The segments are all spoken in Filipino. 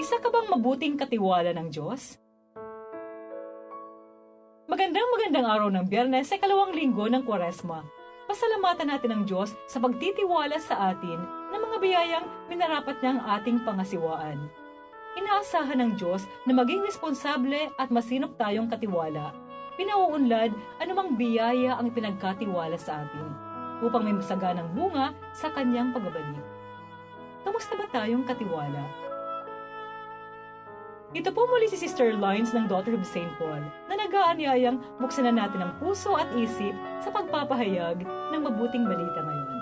Isa ka bang mabuting katiwala ng Diyos? Magandang araw ng Biyernes sa ikalawang linggo ng Kwaresma. Pasalamatan natin ang Diyos sa pagtitiwala sa atin ng mga biyayang minarapat niya ang ating pangasiwaan. Inaasahan ng Diyos na maging responsable at masinop tayong katiwala. Pinauunlad anumang biyaya ang pinagkatiwala sa atin upang may masaganang bunga sa kanyang pagbabalik. Kamusta ba tayong katiwala? Ito po muli si Sister Lines ng Daughter of St. Paul na nag-aanyayang buksan na natin ang puso at isip sa pagpapahayag ng mabuting balita ngayon.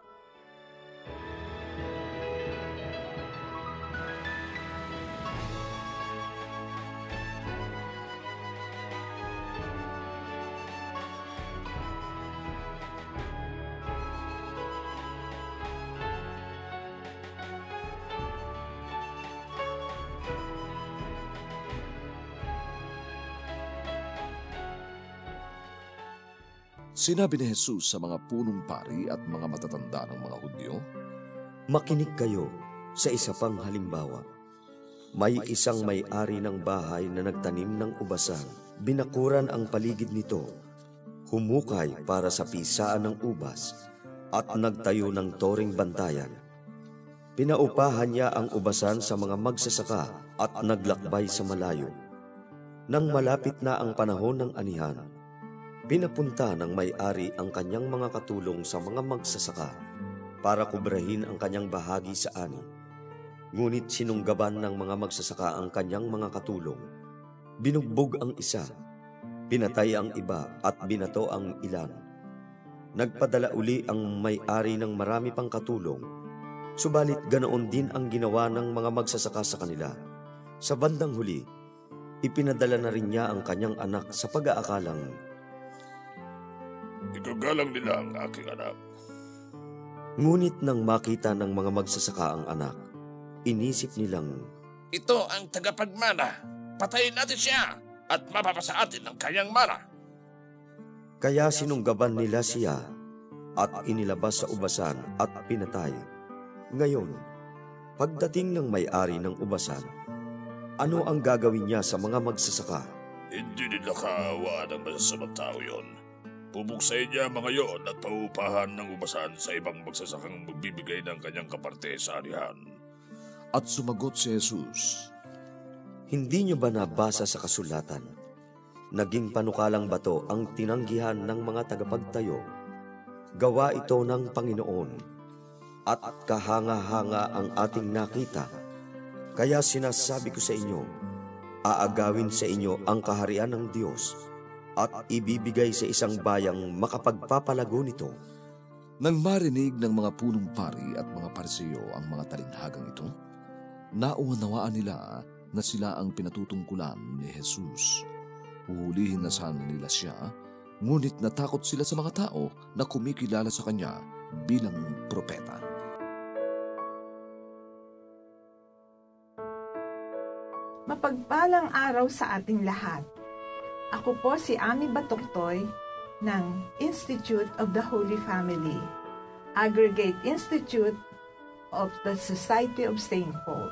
Sinabi ni Jesus sa mga punong pari at mga matatanda ng mga Hudyo, "Makinig kayo sa isa pang halimbawa. May isang may-ari ng bahay na nagtanim ng ubasan. Binakuran ang paligid nito, humukay para sa pisaan ng ubas, at nagtayo ng toring bantayan. Pinaupahan niya ang ubasan sa mga magsasaka at naglakbay sa malayo. Nang malapit na ang panahon ng anihan, pinapunta ng may-ari ang kanyang mga katulong sa mga magsasaka para kubrahin ang kanyang bahagi sa ani. Ngunit sinunggaban ng mga magsasaka ang kanyang mga katulong. Binugbog ang isa, pinatay ang iba at binato ang ilan. Nagpadala uli ang may-ari ng marami pang katulong, subalit ganoon din ang ginawa ng mga magsasaka sa kanila. Sa bandang huli, ipinadala na rin niya ang kanyang anak sa pag-aakalang igagalang nila ang aking anak. Ngunit nang makita ng mga magsasaka ang anak, inisip nilang, ito ang tagapagmana. Patayin natin siya at mapapasa atin ang kanyang mana. Kaya sinunggaban nila siya at inilabas sa ubasan at pinatay. Ngayon, pagdating ng may-ari ng ubasan, ano ang gagawin niya sa mga magsasaka? Hindi nila kaawaan ang masasamang tao yon. Pubuksayin niya mga yon at paupahan ng ubasan sa ibang magsasakang magbibigay ng kanyang kaparte sa anihan. At sumagot si Jesus, "Hindi niyo ba nabasa sa kasulatan? Naging panukalang bato ang tinanggihan ng mga tagapagtayo. Gawa ito ng Panginoon, at kahanga-hanga ang ating nakita. Kaya sinasabi ko sa inyo, aagawin sa inyo ang kaharian ng Diyos at ibibigay sa isang bayang makapagpapalago nito." Nang marinig ng mga punong pari at mga Pariseo ang mga talinghagang ito, nauunawaan nila na sila ang pinatutungkulan ni Jesus. Uhulihin na sana nila siya, ngunit natakot sila sa mga tao na kumikilala sa kanya bilang propeta. Mapagpalang araw sa ating lahat. Ako po si Ami Batoktoy ng Institute of the Holy Family, Aggregate Institute of the Society of St. Paul.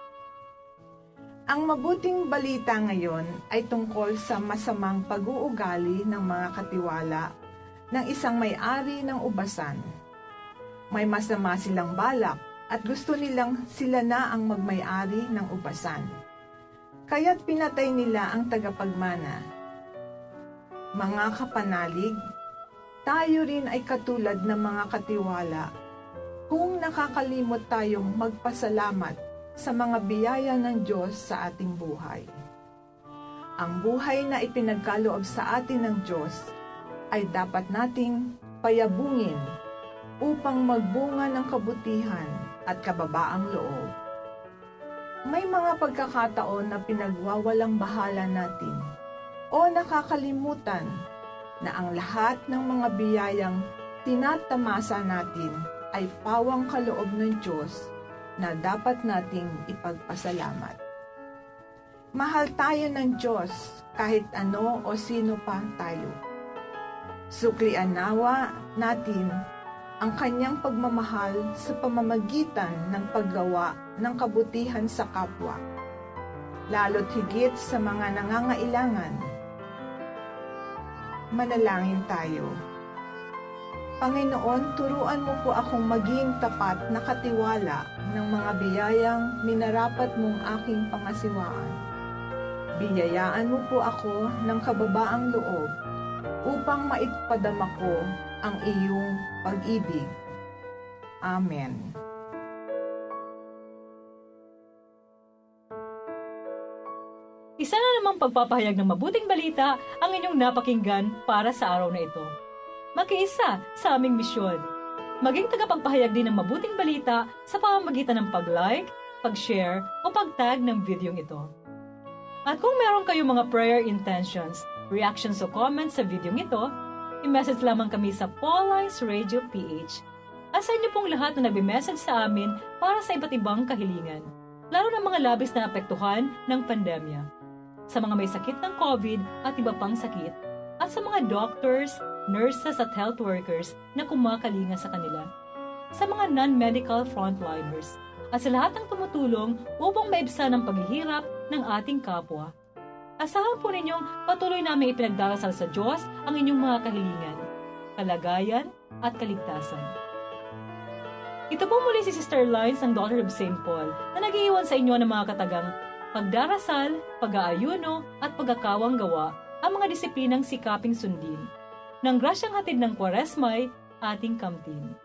Ang mabuting balita ngayon ay tungkol sa masamang pag-uugali ng mga katiwala ng isang may-ari ng ubasan. May masama silang balak at gusto nilang sila na ang magmay-ari ng ubasan. Kaya't pinatay nila ang tagapagmana. Mga kapanalig, tayo rin ay katulad ng mga katiwala kung nakakalimot tayong magpasalamat sa mga biyaya ng Diyos sa ating buhay. Ang buhay na ipinagkaloob sa atin ng Diyos ay dapat nating payabungin upang magbunga ng kabutihan at kababaang loob. May mga pagkakataon na pinagwawalang bahala natin o nakakalimutan na ang lahat ng mga biyayang tinatamasa natin ay pawang kaloob ng Diyos na dapat nating ipagpasalamat. Mahal tayo ng Diyos kahit ano o sino pa tayo. Suklian nawa natin ang kanyang pagmamahal sa pamamagitan ng paggawa ng kabutihan sa kapwa. lalo't higit sa mga nangangailangan. Manalangin tayo. Panginoon, turuan mo po akong maging tapat na katiwala ng mga biyayang minarapat mong aking pangasiwaan. Biyayaan mo po ako ng kababaang loob upang maitpadama ko ang iyong pag-ibig. Amen. Isa na namang pagpapahayag ng mabuting balita ang inyong napakinggan para sa araw na ito. Makiisa sa aming misyon. Maging tagapagpahayag din ng mabuting balita sa pamamagitan ng pag-like, pag-share o pag-tag ng videong ito. At kung meron kayong mga prayer intentions, reactions o comments sa videong ito, i-message lamang kami sa Pauline's Radio PH. At sa inyo pong lahat na nagbe-message sa amin para sa iba't ibang kahilingan, lalo na mga labis na apektuhan ng pandemya. Sa mga may sakit ng COVID at iba pang sakit, at sa mga doctors, nurses at health workers na kumakalinga sa kanila, sa mga non-medical frontliners, at sa lahat ng tumutulong upang maibsan ang paghihirap ng ating kapwa. Asahan po ninyong patuloy namin ipinagdarasal sa Diyos ang inyong mga kahilingan, kalagayan at kaligtasan. Ito po muli si Sister Lines ng Daughter of St. Paul na nag-iiwan sa inyo ng mga katagang pagdarasal, pag-aayuno at pagkakawang gawa ang mga disiplinang sikaping sundin. Nang grasyang hatid ng Kwaresma'y ating kamtin.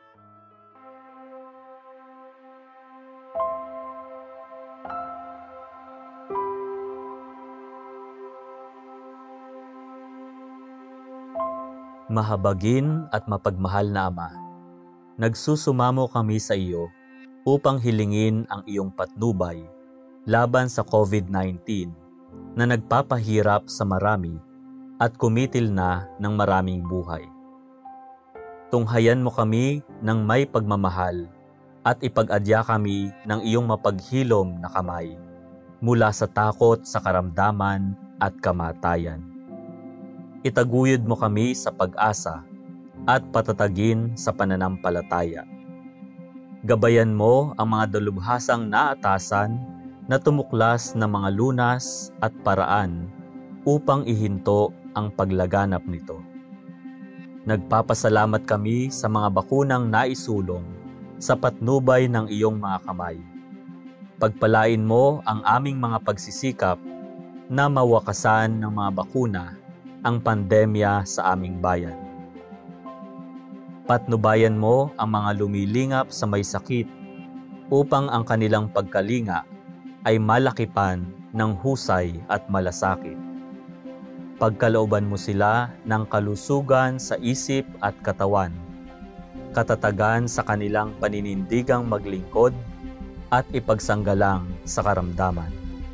Mahabagin at mapagmahal na Ama, nagsusumamo kami sa iyo upang hilingin ang iyong patnubay laban sa COVID-19 na nagpapahirap sa marami at kumitil na ng maraming buhay. Tunghayan mo kami ng may pagmamahal at ipag-adya kami ng iyong mapaghilom na kamay mula sa takot sa karamdaman at kamatayan. Itaguyod mo kami sa pag-asa at patatagin sa pananampalataya. Gabayan mo ang mga dalubhasang naatasan na tumuklas ng mga lunas at paraan upang ihinto ang paglaganap nito. Nagpapasalamat kami sa mga bakunang naisulong sa patnubay ng iyong mga kamay. Pagpalain mo ang aming mga pagsisikap na mawakasan ng mga bakuna ang pandemya sa aming bayan. Patnubayan mo ang mga lumilingap sa may sakit upang ang kanilang pagkalinga ay malakipan ng husay at malasakit. Pagkalooban mo sila ng kalusugan sa isip at katawan, katatagan sa kanilang paninindigang maglingkod at ipagsanggalang sa karamdaman.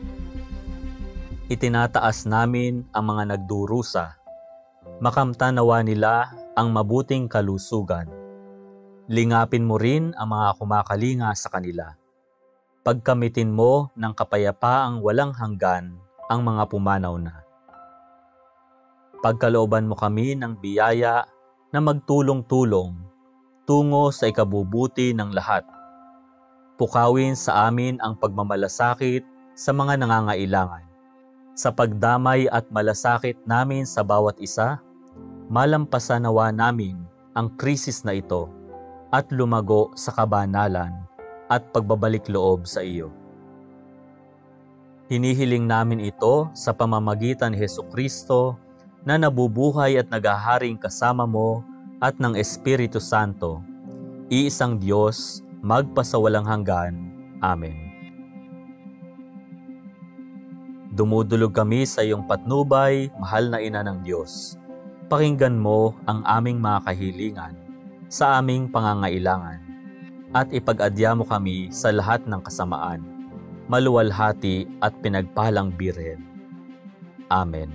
Itinataas namin ang mga nagdurusa, makamtanawa nila ang mabuting kalusugan. Lingapin mo rin ang mga kumakalinga sa kanila. Pagkamitin mo ng kapayapaang walang hanggan ang mga pumanaw na. Pagkalooban mo kami ng biyaya na magtulong-tulong tungo sa ikabubuti ng lahat. Pukawin sa amin ang pagmamalasakit sa mga nangangailangan. Sa pagdamay at malasakit namin sa bawat isa, malampasan nawa namin ang krisis na ito at lumago sa kabanalan at pagbabalik loob sa iyo. Hinihiling namin ito sa pamamagitan ni Hesukristo na nabubuhay at naghaharing kasama mo at ng Espiritu Santo, iisang Diyos, magpasawalang hanggan. Amen. Dumudulog kami sa iyong patnubay, mahal na Ina ng Diyos. Pakinggan mo ang aming mga kahilingan sa aming pangangailangan at ipag-adya mo kami sa lahat ng kasamaan, maluwalhati at pinagpalang Birhen. Amen.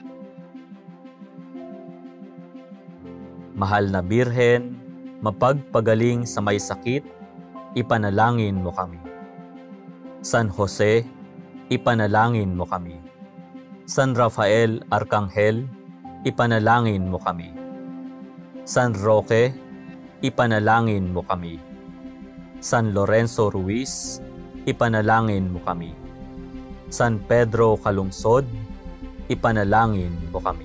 Mahal na Birhen, mapagpagaling sa may sakit, ipanalangin mo kami. San Jose, ipanalangin mo kami. San Rafael Arkanghel, ipanalangin mo kami. San Roque, ipanalangin mo kami. San Lorenzo Ruiz, ipanalangin mo kami. San Pedro Kalungsod, ipanalangin mo kami.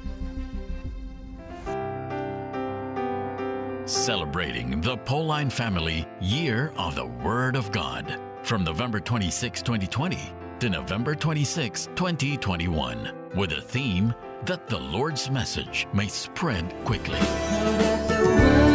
Celebrating the Pauline Family Year of the Word of God from November 26, 2020 to November 26, 2021 with a theme that the Lord's message may spread quickly. That the word